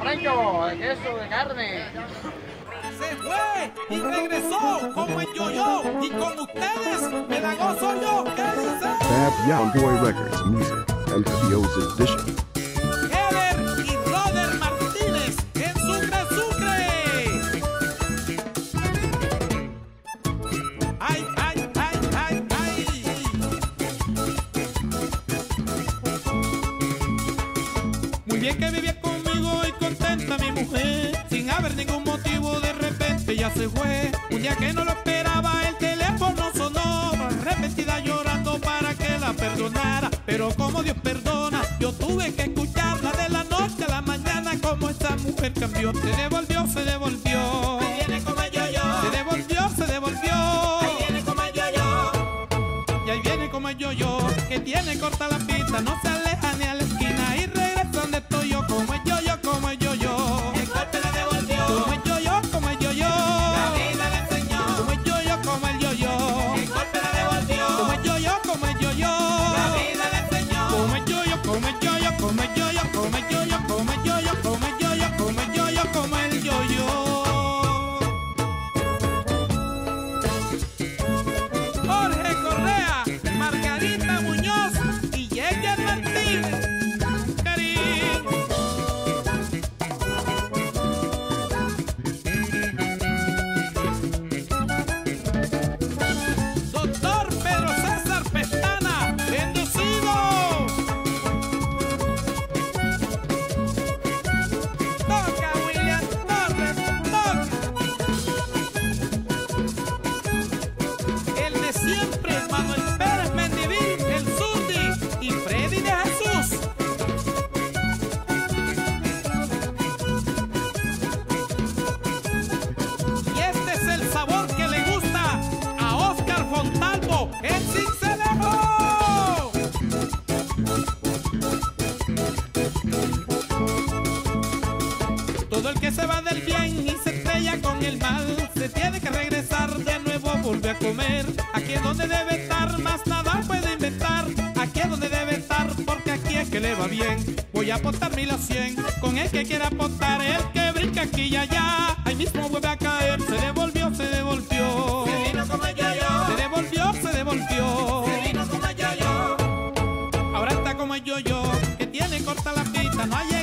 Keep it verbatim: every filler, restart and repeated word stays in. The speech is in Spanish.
rancho, de queso, de carne. Se fue y regresó como el yo-yo, y con ustedes me la gozo yo. ¿Qué dice? Fab Young Boy Records Music and Fabio's Edition. Heber y Roder Martínez en Sucre, Sucre. Ay, ay, ay, ay, ay. Muy bien que vivía conmigo y contenta mi mujer, sin haber ningún motivo, de repente ya se fue. Un día que no lo esperaba el teléfono sonó, arrepentida llorando para que la perdonara. Pero como Dios perdona, yo tuve que escucharla de la noche a la mañana, como esa mujer cambió. Se devolvió, se devolvió. Ahí viene como el yo-yo. Se devolvió, se devolvió. Ahí viene como el yo-yo. Y ahí viene como el yo-yo, que tiene corta la pista, no se aleja ni a la esquina y regresa donde estoy yo, como el yo-yo, como el yo-yo. El golpe la devolvió. Como el yo-yo, como el yo-yo. La vida le enseñó. Como el yo-yo, como el yo-yo. El golpe la devolvió. Como el yo-yo, como el yo-yo. La vida le enseñó. Como el yo-yo, como el yo-yo, como el yo-yo, como el yo-yo, como el yo-yo, como el yo-yo, como el yo-yo, como el yo-yo. Jorge Correa, Margarita Muñoz y Yeyer Martínez. Cariño. Doctor Pedro César Pestana, bendecido. Toca William Torres, toca. El de siempre, Manuel Pérez Mendivil, el Zurdi y Freddy de Jesús. Y este es el sabor que le gusta a Oscar Fontalvo, el Cincelejo. Todo el que se va del bien y se estrella con el mal, se tiene que regresar de nuevo a volver a comer. Aquí es donde debe estar, más nada puede inventar. Aquí es donde debe estar, porque aquí es que le va bien. Voy a apostar mil a cien con el que quiera apostar. El que brinca aquí y allá, ahí mismo vuelve a caer. Se devolvió, se devolvió. Se vino como el yo-yo. Se devolvió, se devolvió. Se vino como el yo-yo. Ahora está como el yo-yo, que tiene corta la pista, no hay